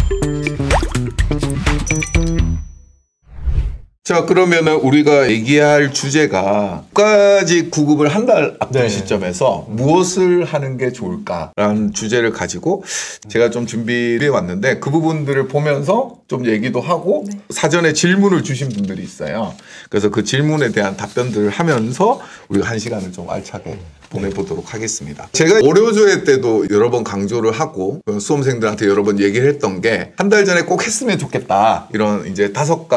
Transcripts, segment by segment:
자, 그러면은 우리가 얘기할 주제가 국가직 구급을 한 달 앞둔 네. 시점에서 무엇을 하는 게 좋을까라는 주제를 가지고 제가 좀 준비해 왔는데 그 부분들을 보면서 좀 얘기도 하고 네. 사전에 질문을 주신 분들이 있어요. 그래서 그 질문에 대한 답변들을 하면서 우리가 한 시간을 좀 알차게 보내보도록 하겠습니다. 제가 월요조회 때도 여러 번 강조를 하고 수험생들한테 여러 번 얘기를 했던 게 한 달 전에 꼭 했으면 좋겠다. 이런 이제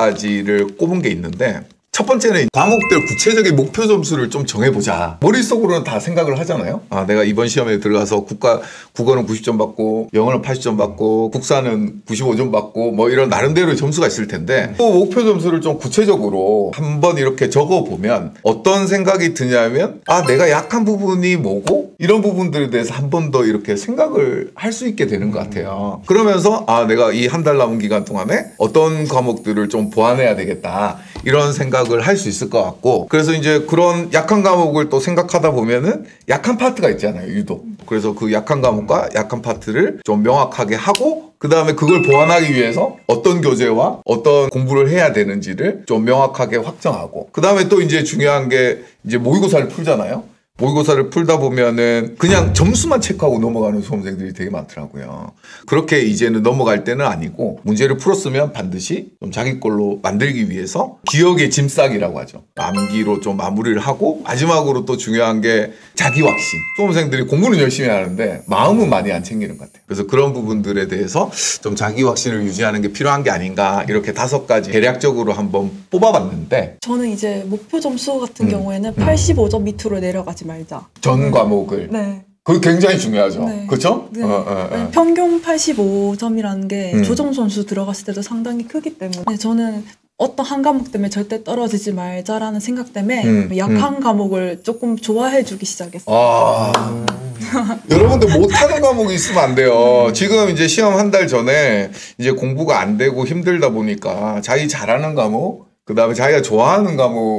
5가지를 꼽은 게 있는데 첫 번째는 과목별 구체적인 목표 점수를 좀 정해보자. 머릿속으로는 다 생각을 하잖아요. 아, 내가 이번 시험에 들어가서 국어는 90점 받고 영어는 80점 받고 국사는 95점 받고 뭐 이런 나름대로의 점수가 있을 텐데 그 목표 점수를 좀 구체적으로 한번 이렇게 적어보면 어떤 생각이 드냐면 아, 내가 약한 부분이 뭐고 이런 부분들에 대해서 한 번 더 이렇게 생각을 할 수 있게 되는 것 같아요. 그러면서 아, 내가 이 한 달 남은 기간 동안에 어떤 과목들을 좀 보완해야 되겠다. 이런 생각을 할 수 있을 것 같고 그래서 이제 그런 약한 과목을 또 생각하다 보면은 약한 파트가 있잖아요, 유독. 그래서 그 약한 과목과 약한 파트를 좀 명확하게 하고 그 다음에 그걸 보완하기 위해서 어떤 교재와 어떤 공부를 해야 되는지를 좀 명확하게 확정하고 그 다음에 또 이제 중요한 게 이제 모의고사를 풀잖아요. 모의고사를 풀다 보면은 그냥 점수만 체크하고 넘어가는 수험생들이 되게 많더라고요. 그렇게 이제는 넘어갈 때는 아니고 문제를 풀었으면 반드시 좀 자기 걸로 만들기 위해서 기억의 짐싸기라고 하죠. 암기로 좀 마무리를 하고 마지막으로 또 중요한 게 자기 확신. 수험생들이 공부는 열심히 하는데 마음은 많이 안 챙기는 것 같아요. 그래서 그런 부분들에 대해서 좀 자기 확신을 유지하는 게 필요한 게 아닌가 이렇게 5가지 대략적으로 한번 뽑아봤는데 저는 이제 목표 점수 같은 경우에는 85점 밑으로 내려가지 말자. 전 과목을 네. 그게 굉장히 중요하죠. 네. 그렇죠? 네. 평균 85점이라는 게 조정 선수 들어갔을 때도 상당히 크기 때문에 저는 어떤 한 과목 때문에 절대 떨어지지 말자라는 생각 때문에 약한 과목을 조금 좋아해주기 시작했어요. 아. 여러분들 못하는 과목이 있으면 안 돼요. 지금 이제 시험 한 달 전에 이제 공부가 안 되고 힘들다 보니까 자기 잘하는 과목 그 다음에 자기가 좋아하는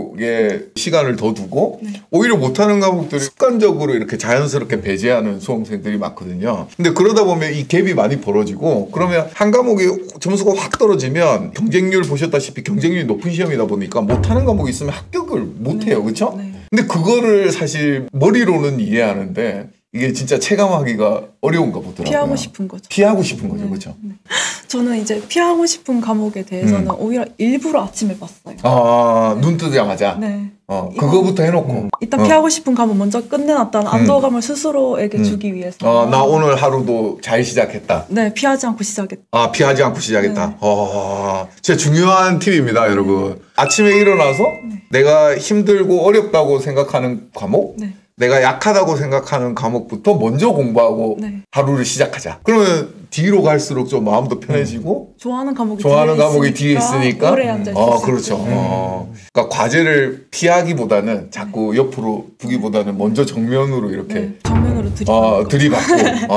과목에 시간을 더 두고 오히려 못하는 과목들을 습관적으로 이렇게 자연스럽게 배제하는 수험생들이 많거든요. 근데 그러다 보면 이 갭이 많이 벌어지고 그러면 한 과목이 점수가 확 떨어지면 경쟁률 보셨다시피 경쟁률이 높은 시험이다 보니까 못하는 과목이 있으면 합격을 못해요. 그렇죠? 네. 근데 그거를 사실 머리로는 이해하는데 이게 진짜 체감하기가 어려운가 보더라고요. 피하고 싶은 거죠. 피하고 싶은 거죠. 그렇죠? 네. 저는 이제 피하고 싶은 과목에 대해서는 오히려 일부러 아침에 봤어요. 아, 눈 뜨자마자? 네. 그거부터 해놓고. 일단 피하고 싶은 과목 먼저 끝내놨다는 안도감을 스스로에게 주기 위해서. 나 오늘 하루도 잘 시작했다. 네, 피하지 않고 시작했다. 아, 피하지 않고 시작했다. 네. 진짜 중요한 팁입니다, 여러분. 아침에 일어나서 내가 힘들고 어렵다고 생각하는 과목, 네. 내가 약하다고 생각하는 과목부터 먼저 공부하고 네. 하루를 시작하자. 그러면 뒤로 갈수록 좀 마음도 편해지고 좋아하는 과목이 뒤에 있으니까 오래 앉아 있을 수 그렇죠. 있고. 그러니까 과제를 피하기보다는 자꾸 옆으로 두기보다는 먼저 정면으로 이렇게 네, 정면으로 들이받고. 들이받고.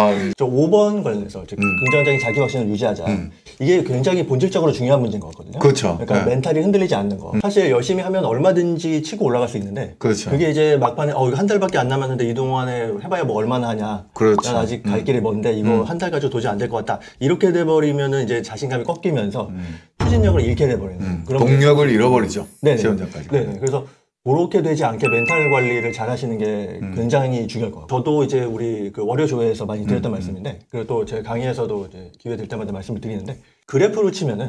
저 5번 관련해서 긍정적인 자기 확신을 유지하자. 이게 굉장히 본질적으로 중요한 문제인 것 같거든요. 그렇죠. 그러니까 멘탈이 흔들리지 않는 거. 사실 열심히 하면 얼마든지 치고 올라갈 수 있는데 그렇죠. 그게 이제 막판에 이거 한 달밖에 안 남았는데 이 동안에 해봐야 뭐 얼마나 하냐. 그렇죠. 난 아직 갈 길이 먼데 이거 한 달 가지고 도저히 안 될 것 같다. 이렇게 돼버리면은 이제 자신감이 꺾이면서 추진력을 잃게 돼버리는 그런 동력을 잃어버리죠. 네네. 시험장까지. 네. 그래서 그렇게 되지 않게 멘탈 관리를 잘 하시는 게 굉장히 중요할 것 같아요. 저도 이제 우리 그 월요 조회에서 많이 드렸던 말씀인데, 그리고 또 제 강의에서도 이제 기회 될 때마다 말씀을 드리는데, 그래프로 치면은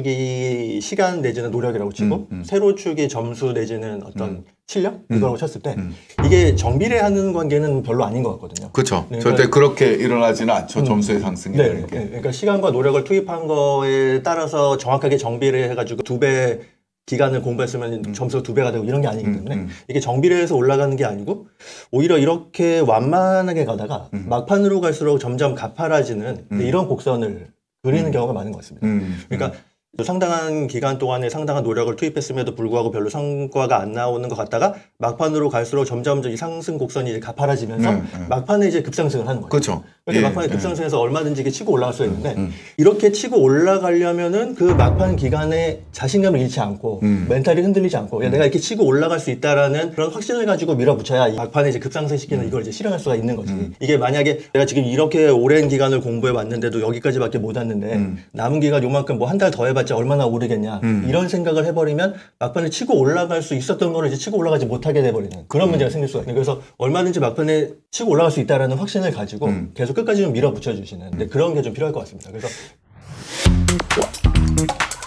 가로축이 시간 내지는 노력이라고 치고, 세로축이 점수 내지는 어떤 실력? 이거라고 쳤을 때, 이게 정비례하는 관계는 별로 아닌 것 같거든요. 그렇죠. 네, 절대 그렇게 일어나지는 않죠. 점수의 상승이. 네, 네. 그러니까 시간과 노력을 투입한 거에 따라서 정확하게 정비례해가지고 2배 기간을 공부했으면 점수가 2배가 되고 이런 게 아니기 때문에 이게 정비례해서 올라가는 게 아니고 오히려 이렇게 완만하게 가다가 막판으로 갈수록 점점 가파라지는 이런 곡선을 그리는 경우가 많은 것 같습니다. 그러니까 상당한 기간 동안에 상당한 노력을 투입했음에도 불구하고 별로 성과가 안 나오는 것 같다가 막판으로 갈수록 점점 이 상승 곡선이 이제 가파라지면서 막판에 이제 급상승을 하는 거예요. 그렇죠. 그래서 막판에 급상승해서 얼마든지 이게 치고 올라갈 수 있는데 이렇게 치고 올라가려면은 그 막판 기간에 자신감을 잃지 않고 멘탈이 흔들리지 않고 야, 내가 이렇게 치고 올라갈 수 있다라는 그런 확신을 가지고 밀어붙여야 이 막판에 이제 급상승시키는 이걸 이제 실현할 수가 있는 거지. 이게 만약에 내가 지금 이렇게 오랜 기간을 공부해 왔는데도 여기까지밖에 못 왔는데 남은 기간 요만큼 뭐 한 달 더 해봤자 얼마나 오르겠냐 이런 생각을 해버리면 막판에 치고 올라갈 수 있었던 거를 이제 치고 올라가지 못하게 돼버리는 그런 문제가 생길 수가 있어요. 그래서 얼마든지 막판에 치고 올라갈 수 있다라는 확신을 가지고 계속 끝까지 좀 밀어붙여 주시는 그런 게 좀 필요할 것 같습니다. 그래서